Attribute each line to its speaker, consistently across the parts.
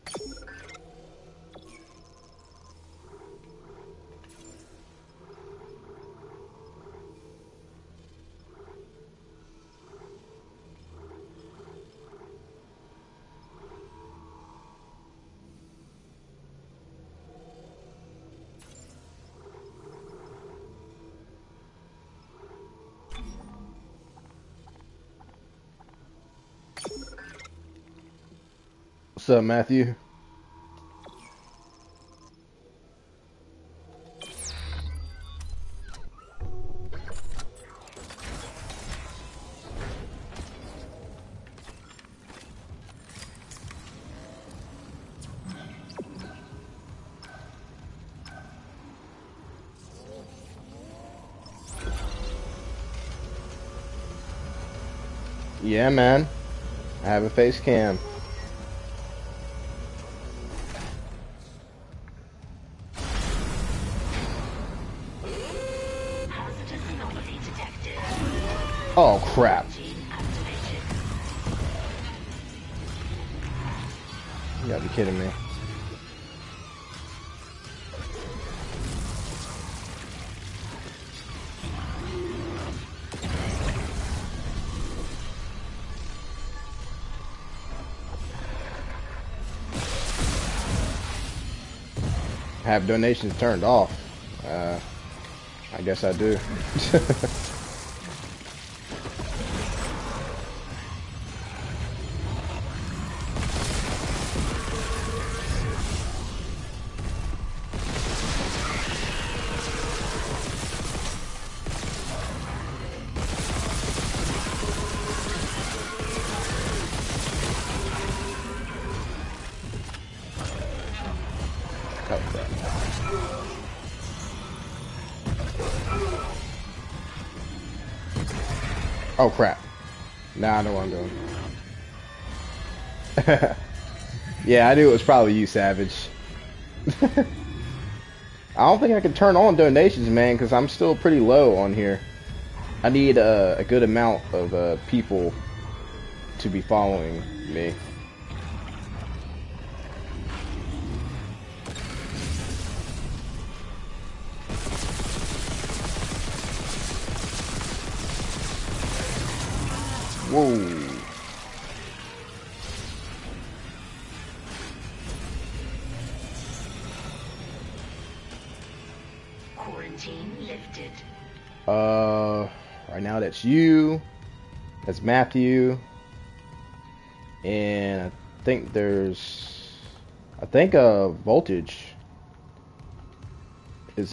Speaker 1: What's up, Matthew? Yeah, man. I have a face cam. Oh, crap. You gotta be kidding me. Have donations turned off. I guess I do. Oh crap. Now I know what I'm doing. Yeah, I knew it was probably you, Savage. I don't think I can turn on donations, man, because I'm still pretty low on here. I need a good amount of people to be following me. Whoa.
Speaker 2: Quarantine lifted.
Speaker 1: Right now that's you. That's Matthew. And I think Voltage is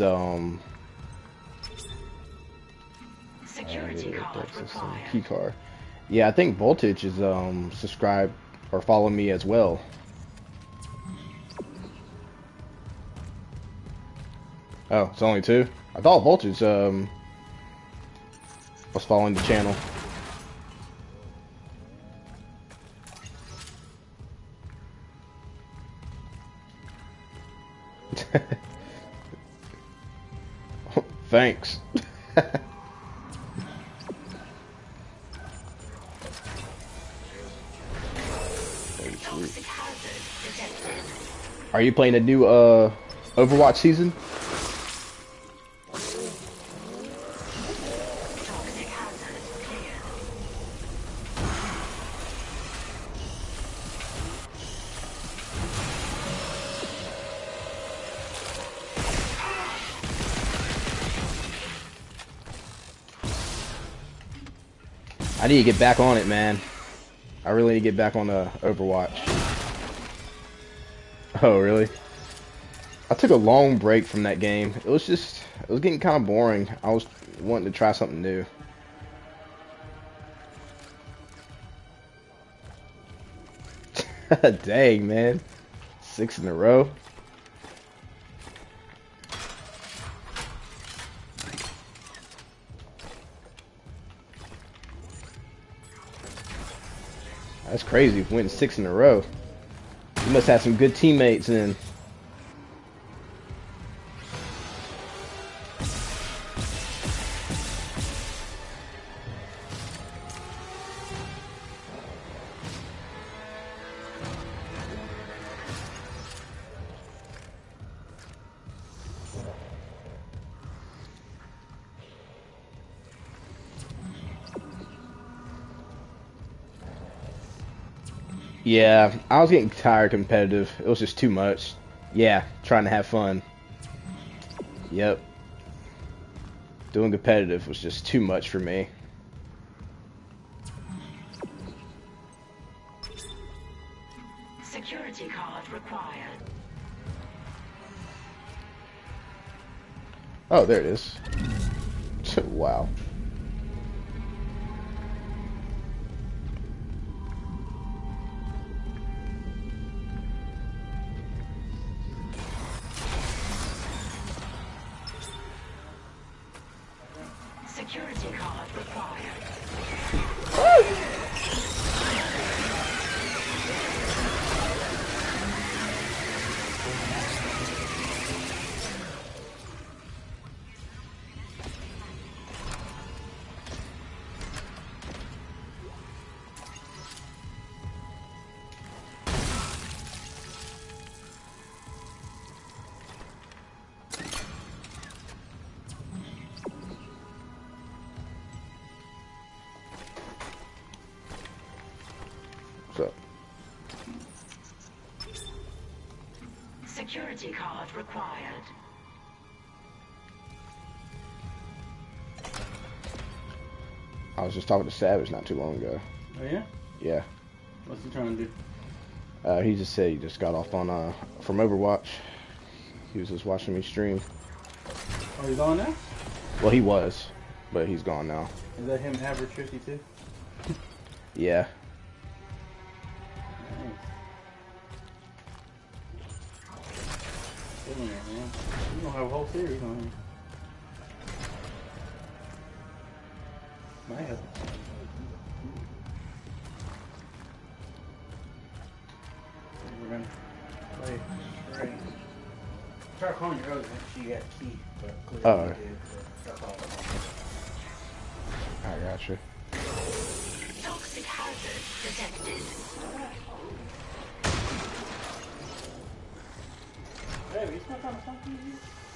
Speaker 2: Security card required.
Speaker 1: key card. Yeah, I think Voltage is subscribe or follow me as well. Oh, it's only two? I thought Voltage was following the channel. Thanks. Are you playing a new Overwatch season? I need to get back on it, man. I really need to get back on Overwatch. Oh, really? I took a long break from that game. It was getting kind of boring. I was wanting to try something new. Dang, man. 6 in a row. That's crazy. Winning 6 in a row. You must have some good teammates in. Yeah, I was getting tired competitive. It was just too much. Yeah, trying to have fun. Yep. Doing competitive was just too much for me.
Speaker 2: Security card required.
Speaker 1: Oh, there it is. Wow.
Speaker 2: Security card required.
Speaker 1: So,
Speaker 2: Security card required.
Speaker 1: I was just talking to Savage not too long ago.
Speaker 3: Oh yeah?
Speaker 1: Yeah.
Speaker 3: What's he trying to do?
Speaker 1: He just said he just got off on from Overwatch. He was just watching me stream.
Speaker 3: Oh, he's on now?
Speaker 1: Well, he was, but he's gone now.
Speaker 3: Is that him average 52?
Speaker 1: Yeah.
Speaker 3: Nice. Killing it, man. You don't have a whole series on here. Might have. We're gonna play Stray. Try calling your other she got a key, but clearly
Speaker 1: Oh.
Speaker 3: you did, so that's all.
Speaker 1: I got you.
Speaker 2: Toxic hazard detected.
Speaker 3: Hey, you still trying to talk to you?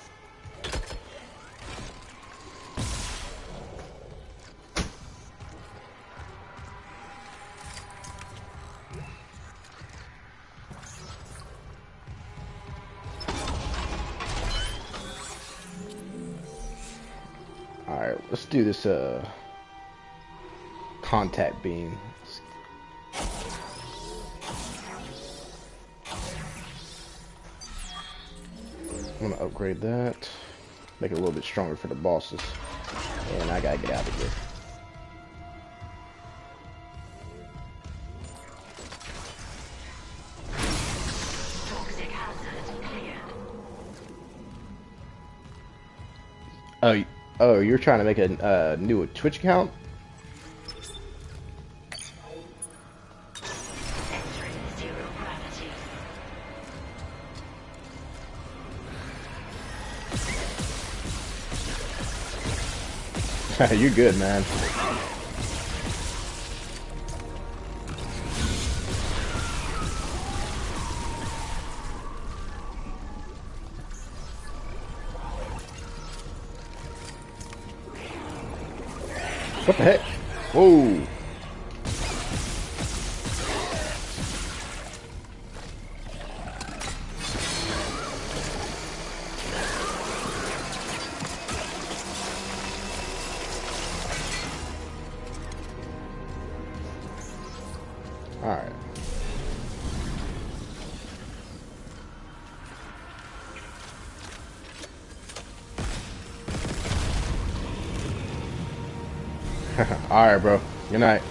Speaker 1: Alright, let's do this contact beam. I'm gonna upgrade that. Make it a little bit stronger for the bosses. And I gotta get out of here.
Speaker 2: Toxic hazard cleared.
Speaker 1: Oh, you're trying to make a new Twitch account?
Speaker 2: Entering zero gravity.
Speaker 1: You're good, man. What the heck? Whoa. All right. All right, bro. Good night.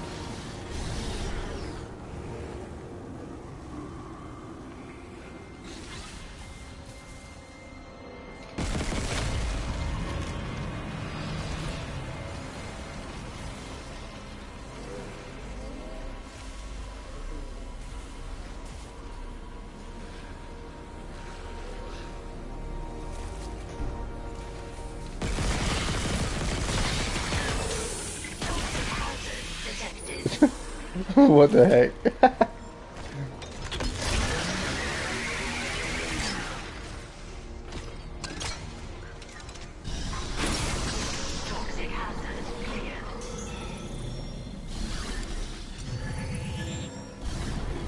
Speaker 2: Detected.
Speaker 1: What the heck?
Speaker 2: Toxic hazard cleared.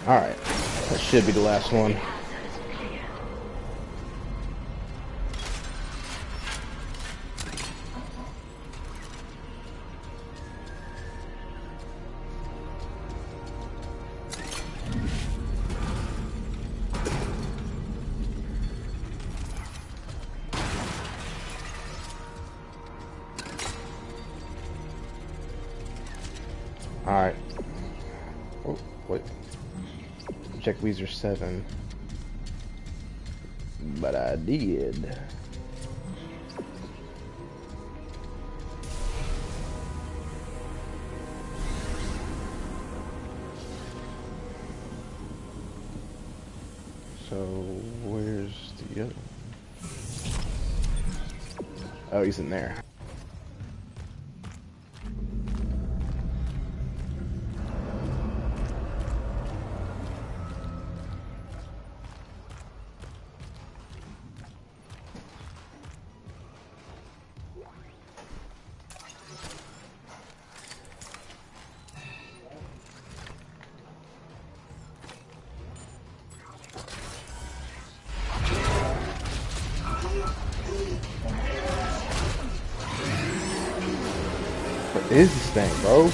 Speaker 1: Alright. That should be the last one.
Speaker 2: Hazard cleared.
Speaker 1: Alright. Oh, wait. Check Weezer 7. But I did. So, where's the other one? Oh, he's in there. What is this thing, bro?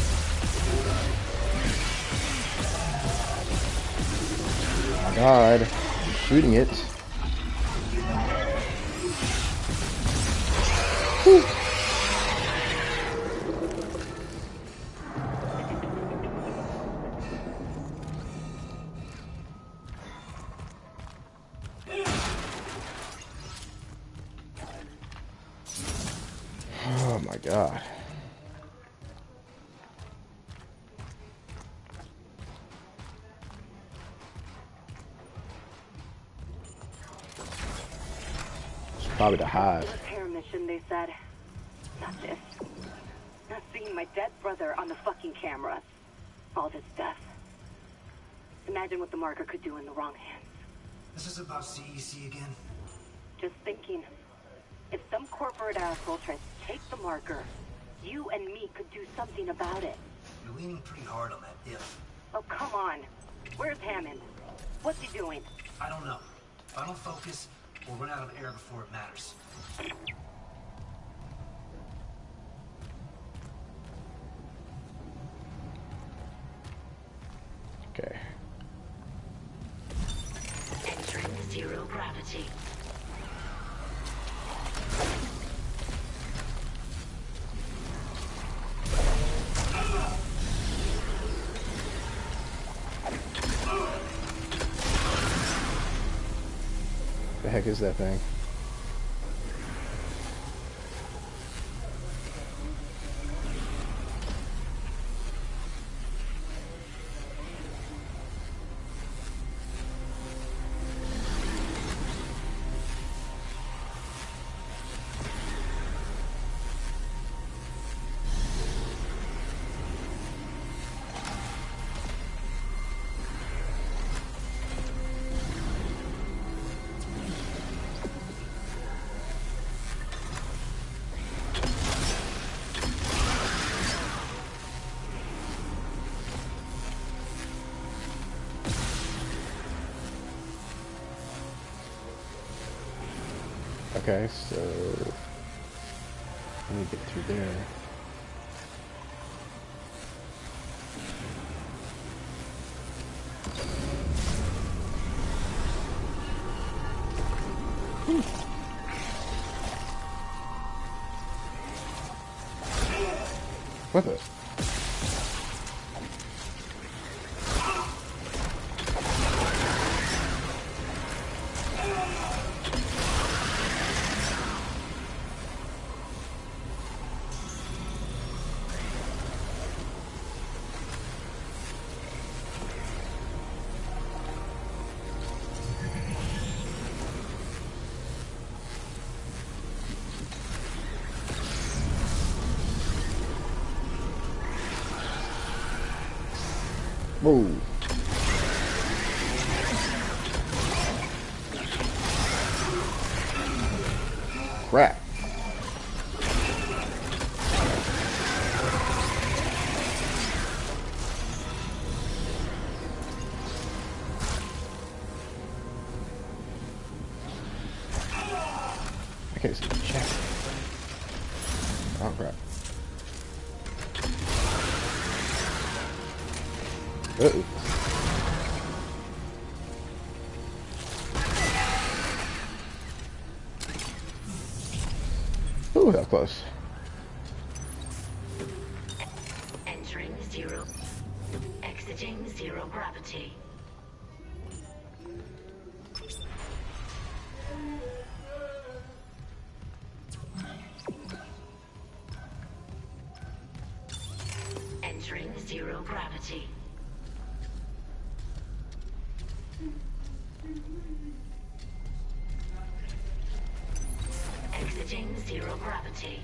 Speaker 1: Oh my god. I'm shooting it. Whew. Oh my god. It's probably the hive.
Speaker 4: Repair mission, they said. Not this. Not seeing my dead brother on the fucking camera. All this death. Imagine what the marker could do in the wrong hands.
Speaker 5: This is about CEC again.
Speaker 4: Just thinking. If some corporate asshole tries to take the marker, you and me could do something about it.
Speaker 5: You're leaning pretty hard on that if.
Speaker 4: Oh, come on. Where's Hammond? What's he doing?
Speaker 5: I don't know. If I don't focus, we'll run out of air before it matters.
Speaker 1: Okay.
Speaker 2: Entering zero gravity.
Speaker 1: The heck is that thing? Okay, so let me get through there. What the? Whoa. Crap. I can't see the chat. Oh crap. Uh-oh. Ooh, that was close.
Speaker 2: Entering zero. Exiting zero gravity. Entering zero gravity. Exiting zero gravity.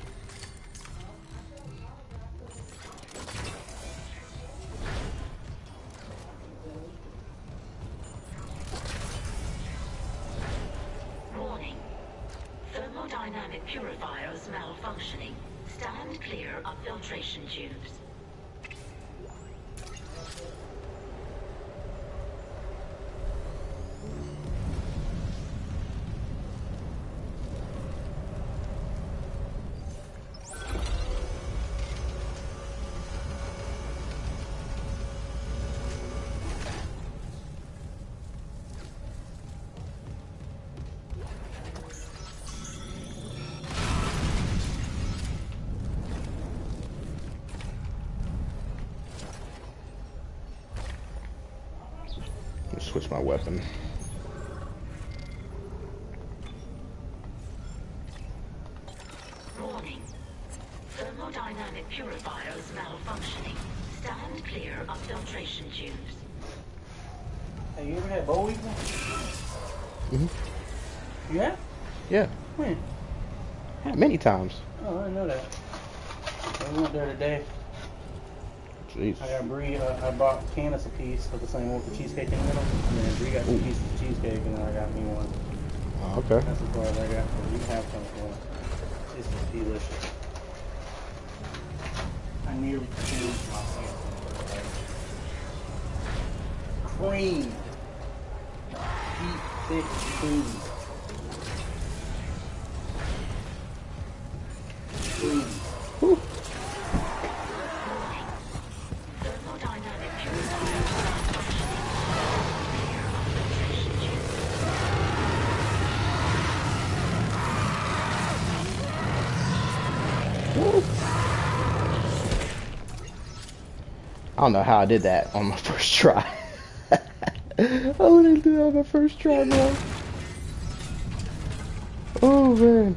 Speaker 2: Warning. Thermodynamic purifiers malfunctioning. Stand clear of filtration tubes.
Speaker 1: Switch my weapon.
Speaker 2: Warning. Thermodynamic purifiers malfunctioning. Stand clear of filtration tubes.
Speaker 3: Hey, you ever had boll weevil? You have?
Speaker 1: Yeah,
Speaker 3: When?
Speaker 1: many times.
Speaker 3: Oh, I didn't know that. We went there today.
Speaker 1: Jeez.
Speaker 3: I got Bree, I bought Candace a piece of the same one with the cheesecake in the middle. And then Bree got 2 pieces of cheesecake, and then I got me one.
Speaker 1: Oh, okay.
Speaker 3: That's as far as I got. You can have some if you want. It's just delicious. I nearly changed myself. Cream. Deep, thick cream. Cream.
Speaker 1: Whew.
Speaker 2: Thermodynamic purifiers malfunctioning. Clear of filtration tubes.
Speaker 1: I don't know how I did that on my first try. I literally did that on my first try, bro. Oh, man.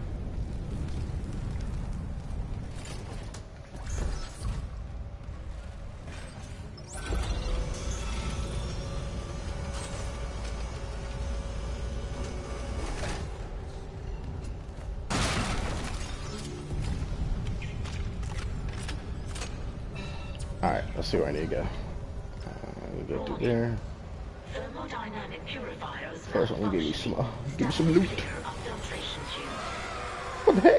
Speaker 1: Alright, let's see where I need to go. Let me go through there.
Speaker 2: Thermodynamic purifiers
Speaker 1: First, let me give you some,
Speaker 2: malfunctioning.
Speaker 1: some loot.
Speaker 2: Stand clear of filtration tubes.
Speaker 1: What the heck?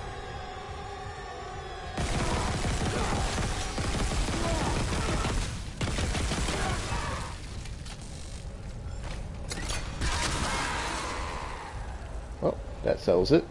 Speaker 1: Well, that settles it.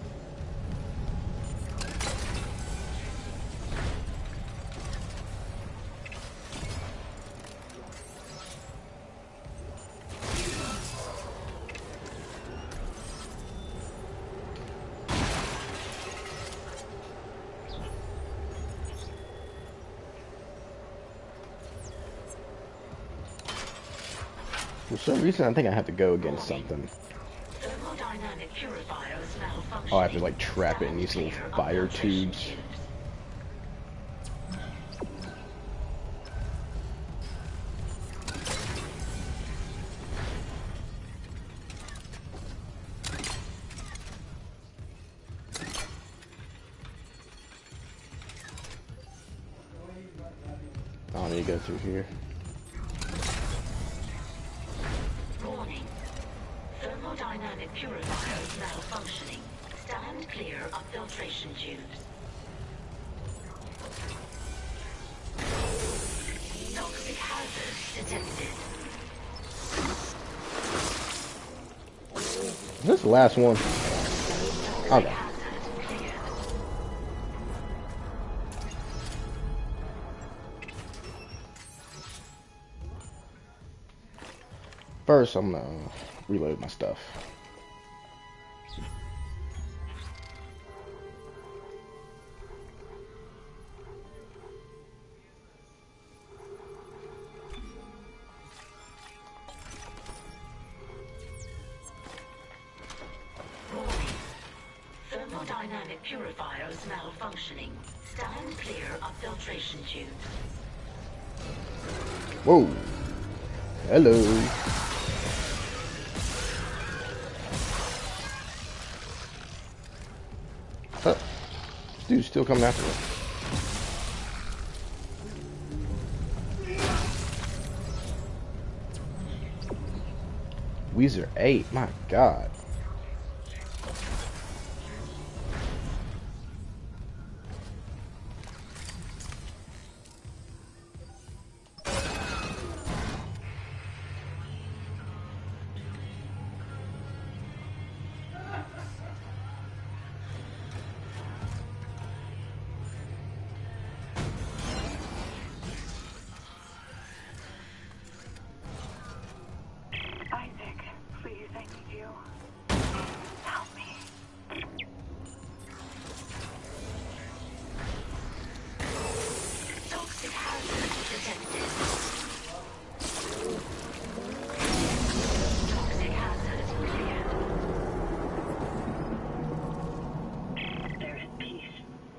Speaker 1: For some reason, I think I have to go against something.
Speaker 2: Thermodynamic purifiers malfunctioning.
Speaker 1: Oh, I have to like trap it in these little
Speaker 2: Clear of
Speaker 1: fire
Speaker 2: filtration
Speaker 1: tubes. I don't need to go through here.
Speaker 2: Warning. Thermodynamic purifiers malfunctioning. Stand clear of filtration tubes. Toxic hazard detected.
Speaker 1: This is the last one.
Speaker 2: Toxic
Speaker 1: Okay.
Speaker 2: hazard cleared.
Speaker 1: First, I'm gonna reload my stuff.
Speaker 2: Warning. Thermodynamic purifiers malfunctioning. Stand clear of filtration tubes.
Speaker 1: Whoa. Hello. Huh. This dude's still coming after me. Weezer 8, my god.
Speaker 4: Isaac, please, I need you. Help me.
Speaker 2: Toxic hazard detected. Toxic hazard cleared.
Speaker 4: They're at peace.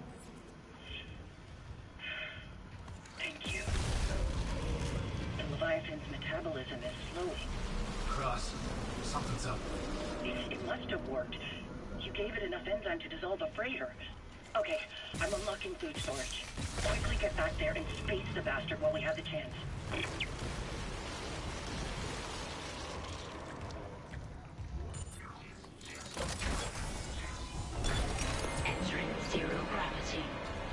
Speaker 4: Thank you. The Leviathan's metabolism is slowing.
Speaker 5: Cross. Something's up.
Speaker 4: It must have worked. You gave it enough enzyme to dissolve a freighter. Okay, I'm unlocking food storage. Quickly get back there and space the bastard while we have the chance.
Speaker 2: Entering zero gravity.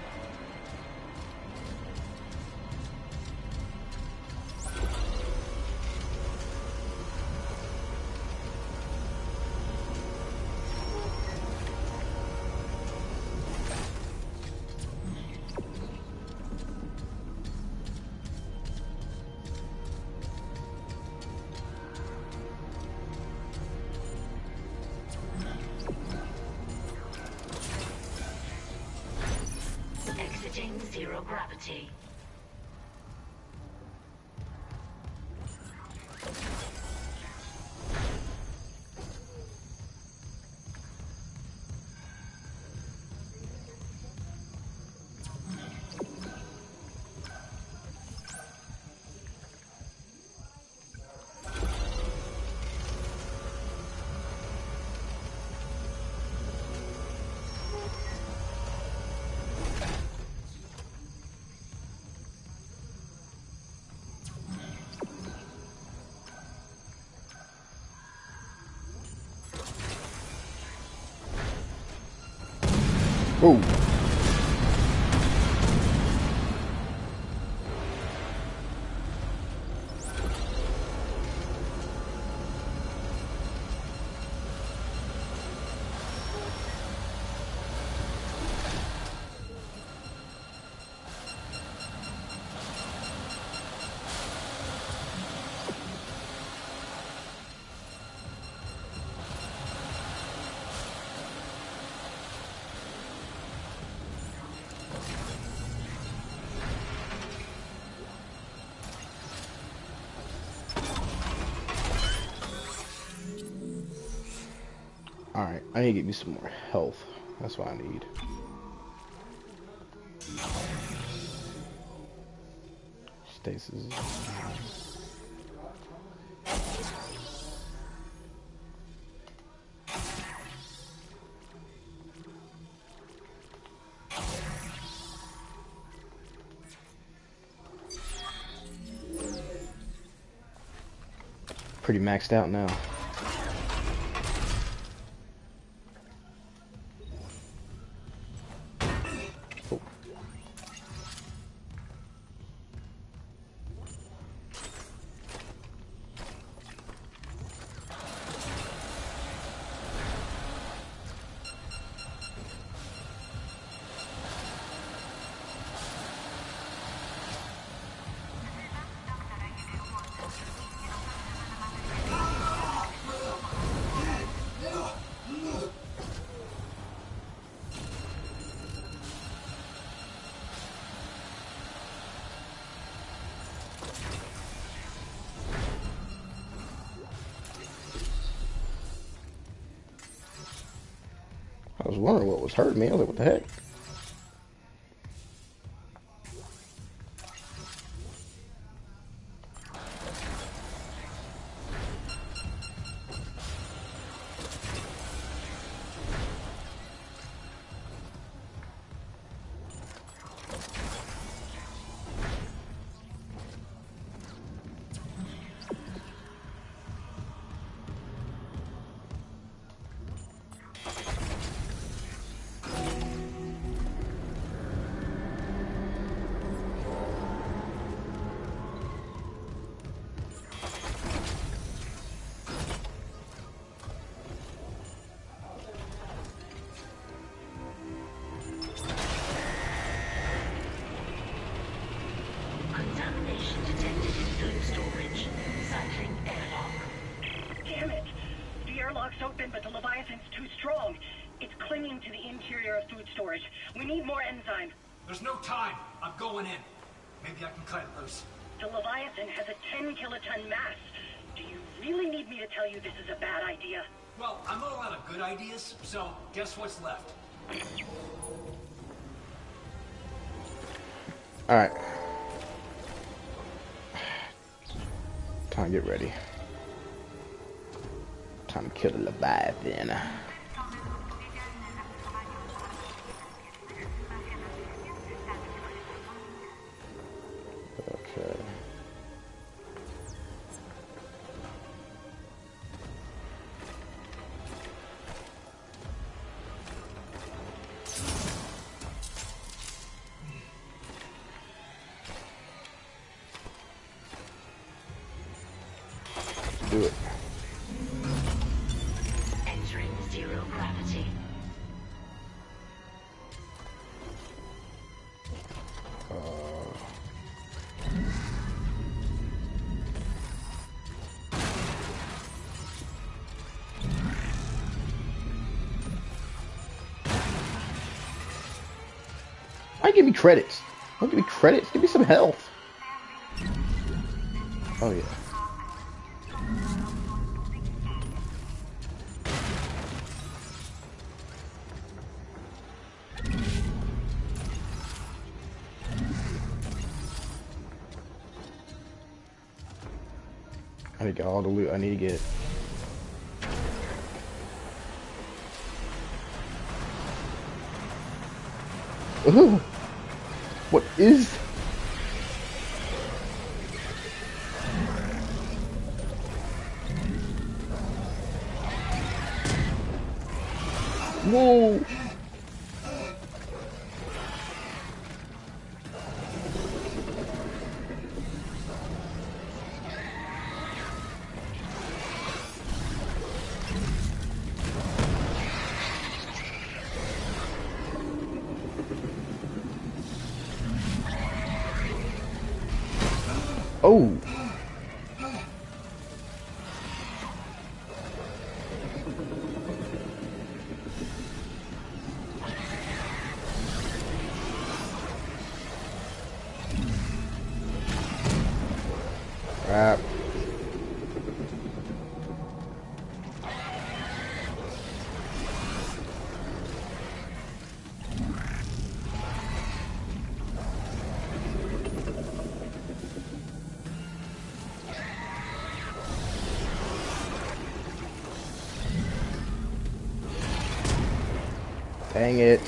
Speaker 2: Exiting zero gravity.
Speaker 1: Whoa. Alright, I need to get me some more health. That's what I need. Stasis. Pretty maxed out now. Oh. was wondering what was hurting me. I was like, what the heck?
Speaker 2: Contamination detected in food storage. Cycling airlock.
Speaker 6: Damn it! The airlock's open, but the Leviathan's too strong. It's clinging to the interior of food storage. We need more enzyme.
Speaker 5: There's no time. I'm going in. Maybe I can cut it loose.
Speaker 6: The Leviathan has a 10-kiloton mass. Do you really need me to tell you this is a bad idea?
Speaker 5: Well, I'm all out of good ideas, so guess what's left?
Speaker 1: Alright. Time to get ready. Time to kill the Leviathan. Okay. Do it.
Speaker 2: Entering zero gravity.
Speaker 1: Why give me credits? Don't give me credits. Give me some health. Oh yeah. I need to get all the loot I need to get. Ooh. What is? Whoa. Oh. Crap. Dang it.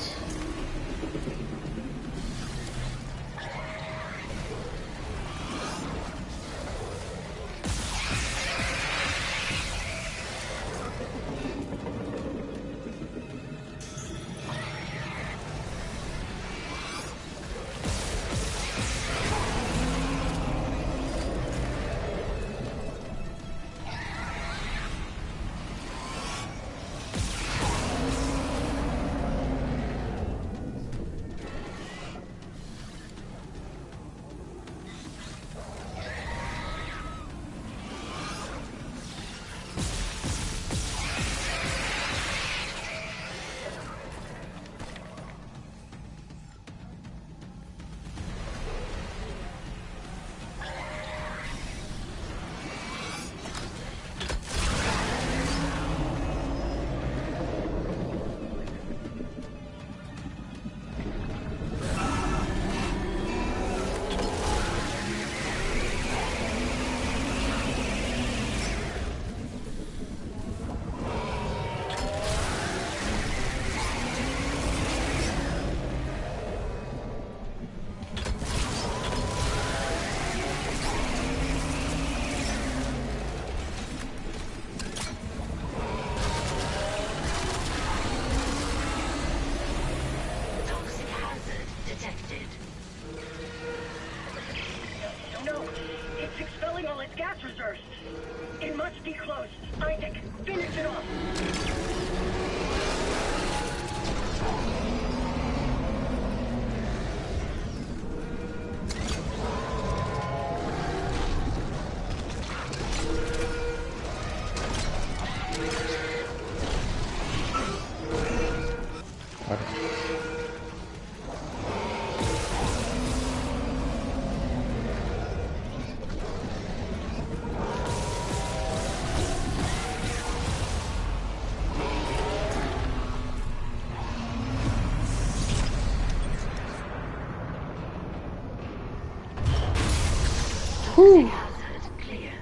Speaker 1: Whew.
Speaker 2: Hazard clear.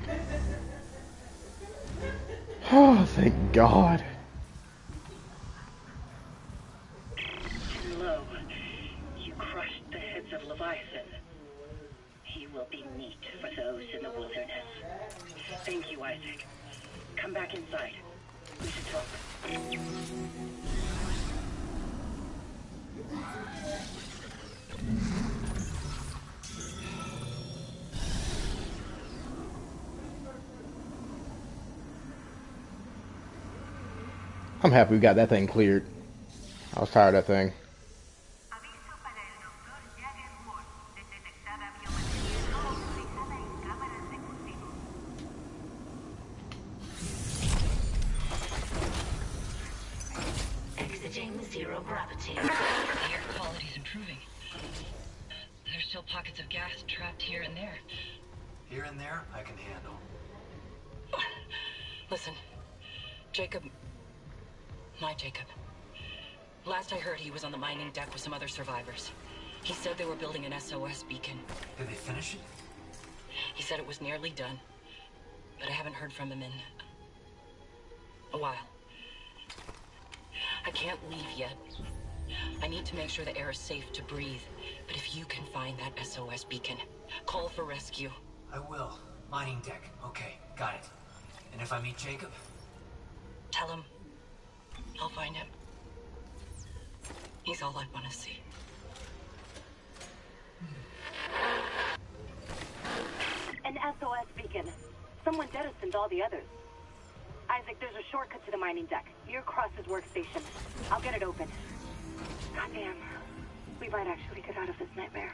Speaker 1: Oh, thank God.
Speaker 6: And lo, you crushed the heads of Leviathan. He will be meat for those in the wilderness. Thank you, Isaac. Come back inside. We should talk.
Speaker 1: I'm happy we got that thing cleared. I was tired of that thing.
Speaker 7: Aviso para el Dr. Jagger Ward. Detectada biometría no autorizada en cámaras de cultivo.
Speaker 2: Exiting zero gravity.
Speaker 8: The air quality's improving. There's still pockets of gas trapped here and there.
Speaker 5: Here and there, I can handle.
Speaker 8: Listen, Jacob... My Jacob. Last I heard, he was on the mining deck with some other survivors. He said they were building an SOS beacon.
Speaker 5: Did they finish it?
Speaker 8: He said it was nearly done, but I haven't heard from him in a while. I can't leave yet. I need to make sure the air is safe to breathe. But if you can find that SOS beacon, call for rescue.
Speaker 5: I will. Mining deck. Okay, got it. And if I meet Jacob?
Speaker 8: Tell him I'll find him. He's all I want to see.
Speaker 4: An SOS beacon. Someone jettisoned all the others. Isaac, there's a shortcut to the mining deck. Near Cross's workstation. I'll get it open. Goddamn. We might actually get out of this nightmare.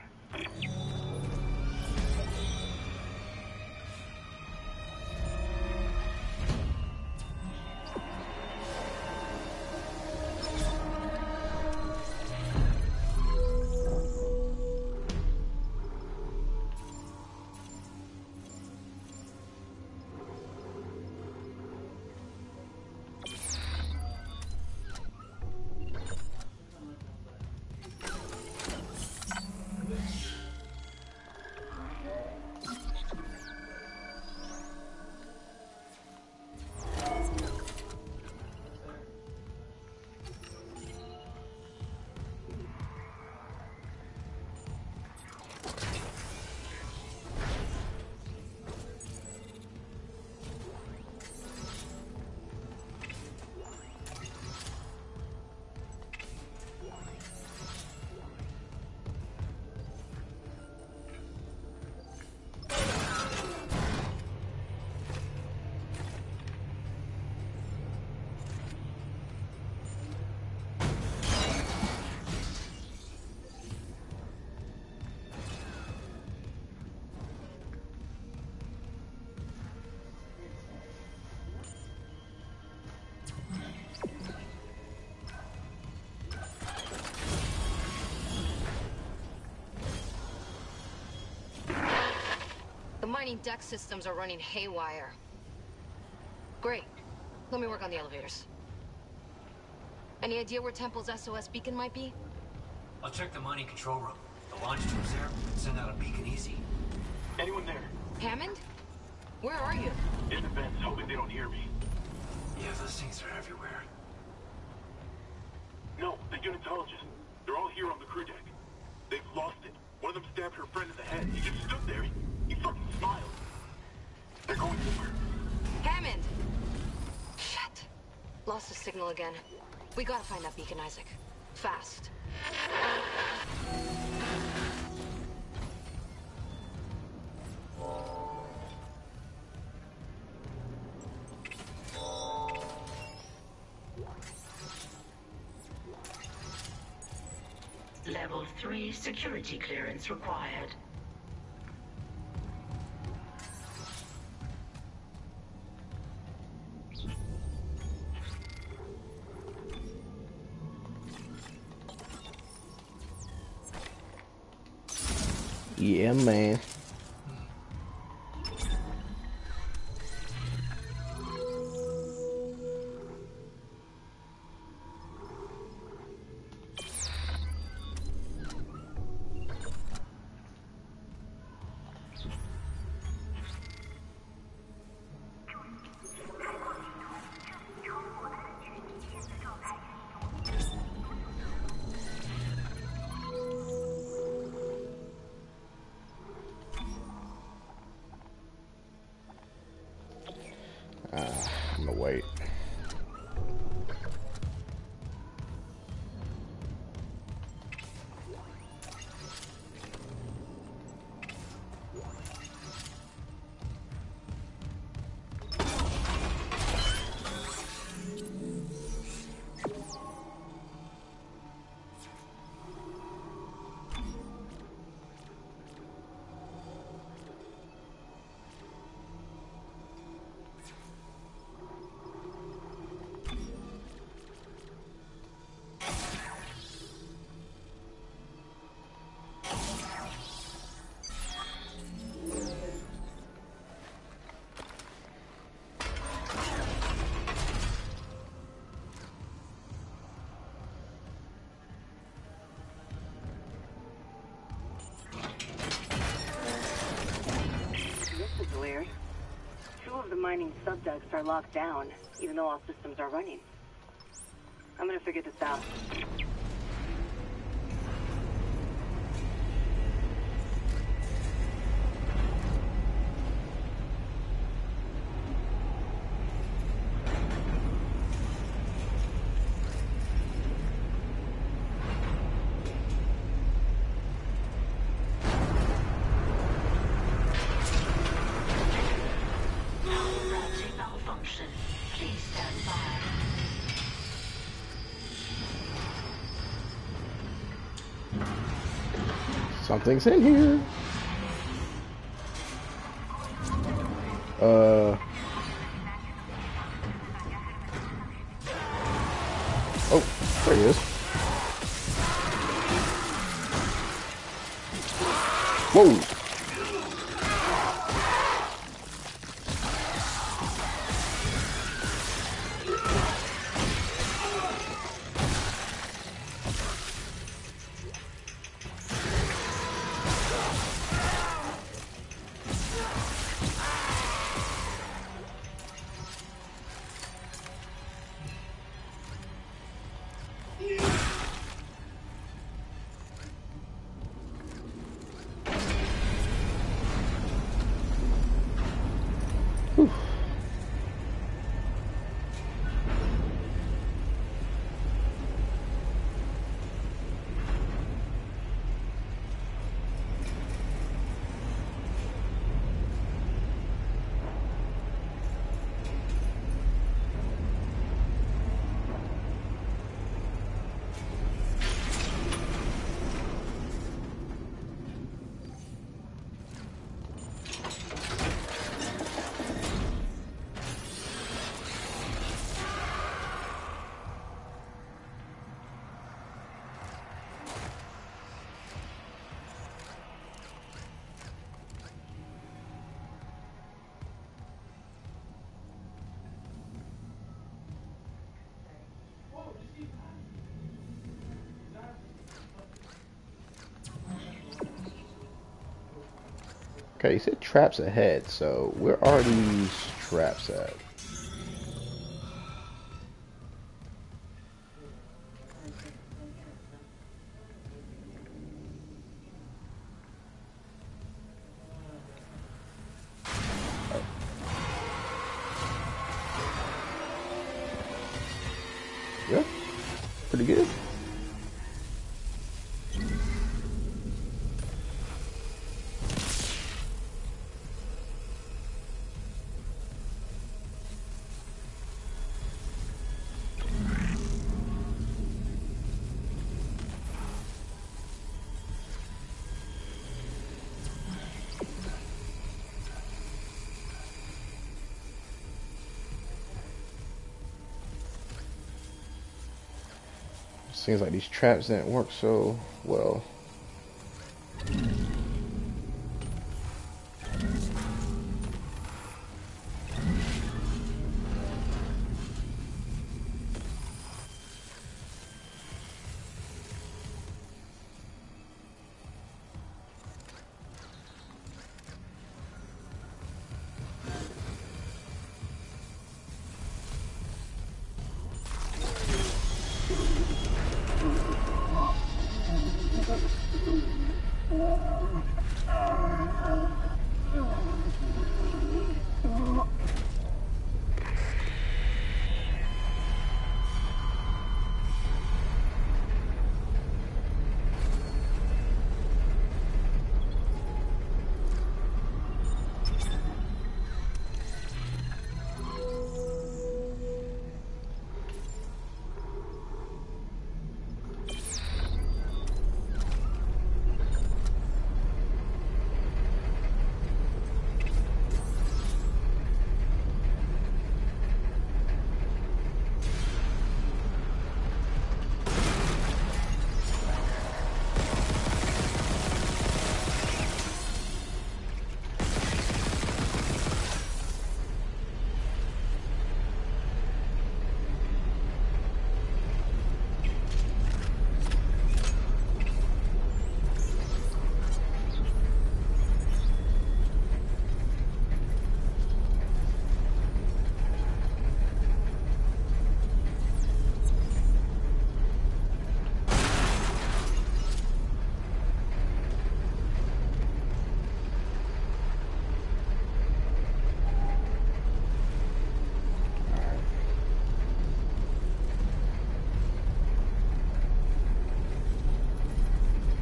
Speaker 9: The mining deck systems are running haywire. Great. Let me work on the elevators. Any idea where Temple's SOS beacon might be?
Speaker 5: I'll check the mining control room. The launch tubes there. Send out a beacon easy.
Speaker 10: Anyone there?
Speaker 9: Hammond? Where are you?
Speaker 10: In the vents, hoping they don't hear me.
Speaker 5: Yeah, those things are everywhere.
Speaker 10: No, the unitologist. They're all here on the crew deck. They've lost it. One of them stabbed her friend in the head. He just stood there. He fucking smiled. They're going somewhere.
Speaker 9: Hammond! Shit. Lost the signal again. We gotta find that beacon, Isaac. Fast.
Speaker 2: Level 3 security clearance required.
Speaker 1: Yeah, man. wait.
Speaker 4: This is weird. 2 of the mining subducts are locked down, even though all systems are running. I'm gonna figure this out.
Speaker 2: Malfunction. Please stand by.
Speaker 1: Something's in here. Oh, there he is. Whoa. Okay, you said traps ahead, so where are these traps at? Yeah, pretty good. Seems like these traps didn't work so well.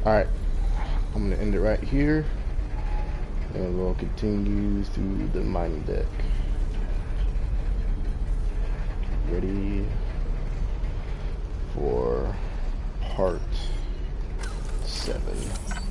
Speaker 1: Alright. I'm gonna end it right here. And we'll continue through the mining deck. Ready for part 7.